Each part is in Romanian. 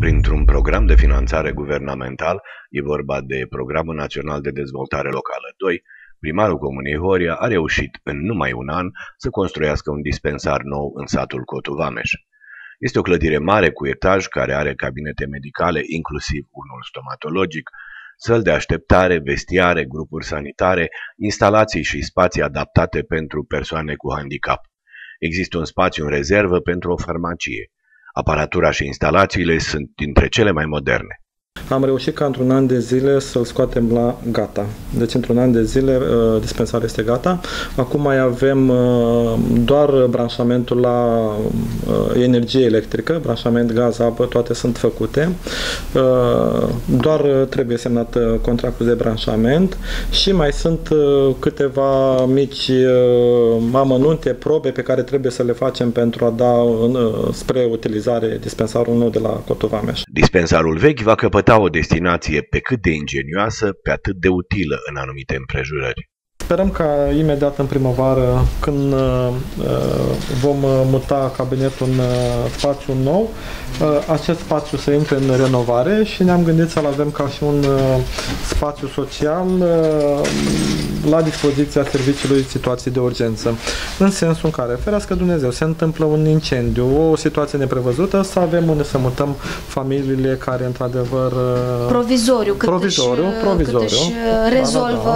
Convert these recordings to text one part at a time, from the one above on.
printr-un program de finanțare guvernamental, e vorba de Programul Național de Dezvoltare Locală 2, primarul Comunei Horia a reușit în numai un an să construiască un dispensar nou în satul Cotu Vameș. Este o clădire mare cu etaj care are cabinete medicale, inclusiv unul stomatologic, săli de așteptare, vestiare, grupuri sanitare, instalații și spații adaptate pentru persoane cu handicap. Există un spațiu în rezervă pentru o farmacie. Aparatura și instalațiile sunt dintre cele mai moderne. Am reușit ca într-un an de zile să-l scoatem la gata. Deci într-un an de zile dispensarul este gata. Acum mai avem doar branșamentul la energie electrică, branșament, gaz, apă, toate sunt făcute. Doar trebuie semnat contractul de branșament și mai sunt câteva mici amănunte, probe pe care trebuie să le facem pentru a da spre utilizare dispensarul nou de la Cotu Vameș. Dispensarul vechi va căpăta o destinație pe cât de ingenioasă, pe atât de utilă în anumite împrejurări. Sperăm ca imediat în primăvară, când vom muta cabinetul în spațiu nou, acest spațiu să intre în renovare și ne-am gândit să-l avem ca și un spațiu social la dispoziția serviciului situații de urgență. În sensul în care, ferească Dumnezeu, se întâmplă un incendiu, o situație neprevăzută, să avem unde să mutăm familiile care, într-adevăr... Provizoriu, cât își rezolvă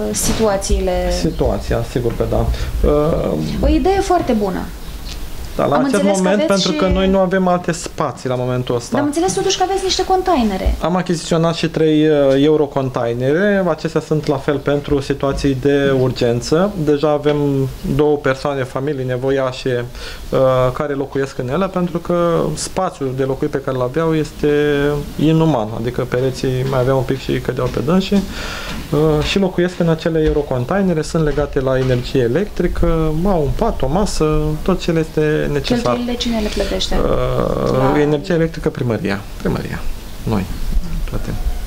situația, sigur că da. O idee foarte bună. Da, la acest moment, pentru că noi nu avem alte spații la momentul ăsta. Dar am înțeles totuși că aveți niște containere. Am achiziționat și 3 eurocontainere. Acestea sunt la fel pentru situații de urgență. Deja avem 2 persoane, familii nevoiașe care locuiesc în ele, pentru că spațiul de locuit pe care îl aveau este inuman. Adică pereții mai aveau un pic și cădeau pe dânsii. Și locuiesc în acele eurocontainere, sunt legate la energie electrică, au un pat, o masă, tot ce le este necesar. Cheltuielile cine le plătește? Energie electrică, primăria. Noi, toate.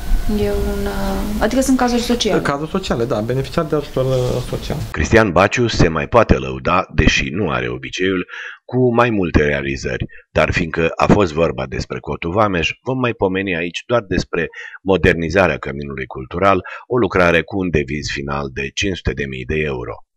Adică sunt cazuri sociale. Cazuri sociale, da, beneficiari de ajutor social. Cristian Baciu se mai poate lăuda, deși nu are obiceiul, cu mai multe realizări, dar fiindcă a fost vorba despre Cotu Vameș, vom mai pomeni aici doar despre modernizarea căminului cultural, o lucrare cu un deviz final de 500.000 de euro.